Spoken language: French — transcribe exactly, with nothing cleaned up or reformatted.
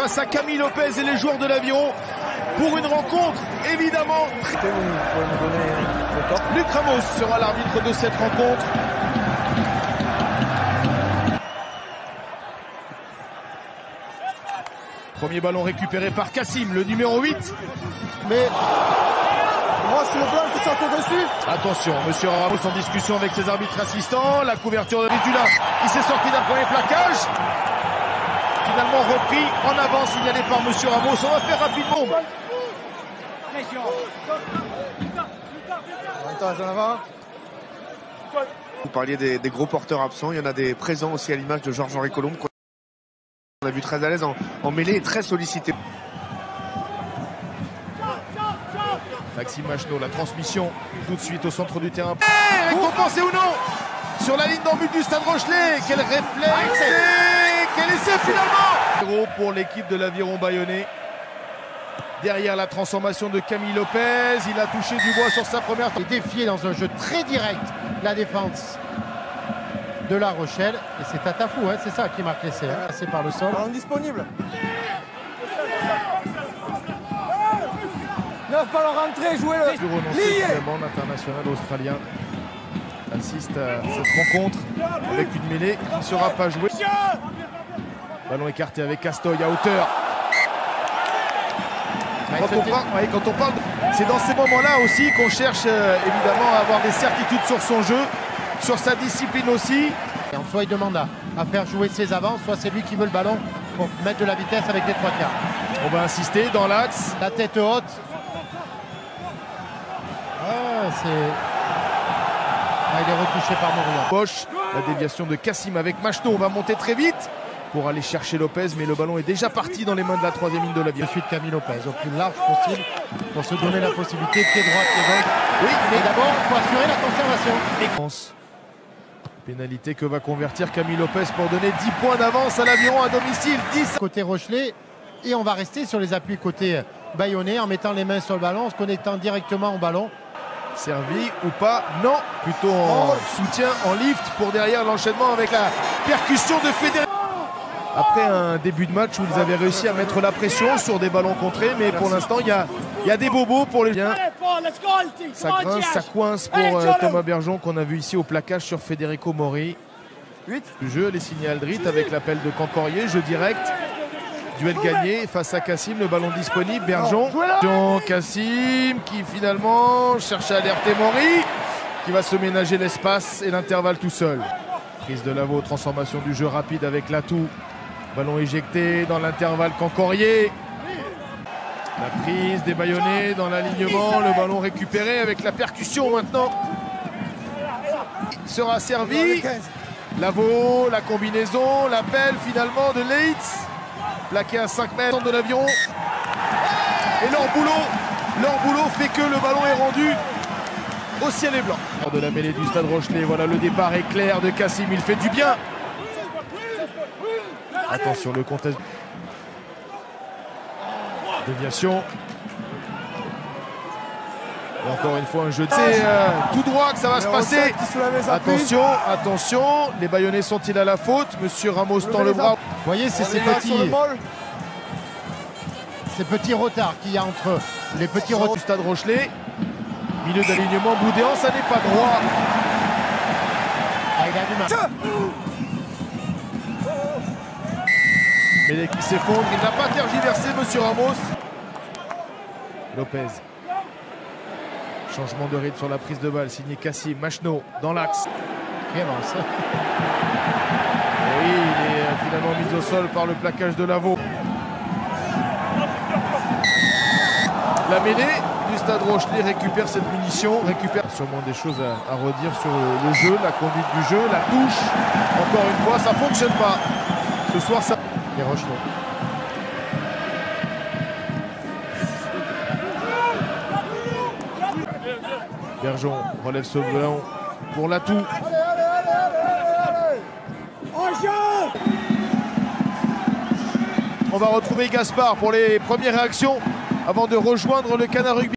face à Camille Lopez et les joueurs de l'Aviron pour une rencontre évidemment. Luc Ramos sera l'arbitre de cette rencontre. Premier ballon récupéré par Kassim, le numéro huit. Mais moi c'est le blanc qui sort au-dessus. Attention, monsieur Ramos en discussion avec ses arbitres assistants. La couverture de Vitula qui s'est sorti d'un premier plaquage. Finalement repris en avant, signalé par monsieur Ramos. On va faire rapidement. Vous parliez des, des gros porteurs absents. Il y en a des présents aussi à l'image de Georges-Henri Colombe. On a vu très à l'aise en, en mêlée et très sollicité. Maxime Machenaud, la transmission tout de suite au centre du terrain. Hey, récompensé ou non sur la ligne d'en but du Stade Rochelet. Quel réflexe et quel essai finalement pour l'équipe de l'Aviron bayonnais. Derrière la transformation de Camille Lopez, il a touché du bois sur sa première. Il est défié dans un jeu très direct la défense de La Rochelle. Et c'est Tatafou, hein, c'est ça qui marque l'essai. Hein, passé par le sol. Indisponible. Neuf ballons rentrés, jouez le. Du renoncé finalement, l'international australien assiste à cette rencontre avec une mêlée qui ne sera pas jouée. Ballon écarté avec Castoy à hauteur. Quand on, parle, ouais, quand on parle, c'est dans ces moments-là aussi qu'on cherche euh, évidemment à avoir des certitudes sur son jeu, sur sa discipline aussi. Et soit il demande à, à faire jouer ses avances, soit c'est lui qui veut le ballon pour mettre de la vitesse avec les trois quarts. On va insister dans l'axe. La tête haute. Ah, c'est... Ah, il est retouché par Moria. Poche, la déviation de Kassim avec Machenaud. On va monter très vite pour aller chercher Lopez, mais le ballon est déjà parti dans les mains de la troisième ligne de l'Aviron. De suite Camille Lopez, au plus large possible, pour se donner la possibilité, pied droit, pied gauche. Oui, mais d'abord, il faut assurer la conservation. Et pénalité que va convertir Camille Lopez pour donner dix points d'avance à l'Aviron à domicile. dix côté Rochelet, et on va rester sur les appuis côté bayonnais en mettant les mains sur le ballon, en se connectant directement au ballon. Servi ou pas? Non, plutôt en soutien, en lift pour derrière l'enchaînement avec la percussion de Fédéric. Après un début de match où ils avaient réussi à mettre la pression sur des ballons contrés, mais pour l'instant il y a, y a des bobos pour les liens. Ça grince, ça coince pour euh, Thomas Bergeon qu'on a vu ici au plaquage sur Federico Mori. Le jeu, les signés Aldrit avec l'appel de Cancorier, jeu direct. Duel gagné face à Kassim, le ballon disponible, Bergeon. Kassim qui finalement cherche à alerter Mori, qui va se ménager l'espace et l'intervalle tout seul. Prise de Lavaux, transformation du jeu rapide avec l'atout. Ballon éjecté dans l'intervalle Cancorier. La prise des Bayonnais dans l'alignement, le ballon récupéré avec la percussion maintenant. Il sera servi. Lavaux, la combinaison, l'appel finalement de Leitz. Plaqué à cinq mètres de l'Aviron. Et leur boulot, leur boulot fait que le ballon est rendu au ciel et blanc. De la mêlée du Stade Rochelet, voilà le départ éclair de Kassim, il fait du bien. Attention, le contest. Déviation. Et encore une fois un jeu de... C'est euh, tout droit que ça va se passer. Attention, attention, les Bayonnais sont-ils à la faute? Monsieur Ramos tend le bras. Vous voyez, c'est ces petits, ces petits retards qu'il y a entre les petits retards du Stade Rochelet. Milieu d'alignement, Boudéan, ça n'est pas droit. Ah, il a du mal. Mêlée qui s'effondre, il n'a pas tergiversé, monsieur Ramos. Lopez. Changement de rythme sur la prise de balle, signé Kassim, Machenaud dans l'axe. Qui avance. Et oui, il est finalement mis au sol par le plaquage de Lavaux. La mêlée du Stade Rochelet récupère cette munition, récupère sûrement des choses à, à redire sur le, le jeu, la conduite du jeu, la touche. Encore une fois, ça ne fonctionne pas. Ce soir, ça... Les Rochelet. Bergeon relève ce ballon pour l'atout. On va retrouver Gaspard pour les premières réactions avant de rejoindre le Canard Rugby.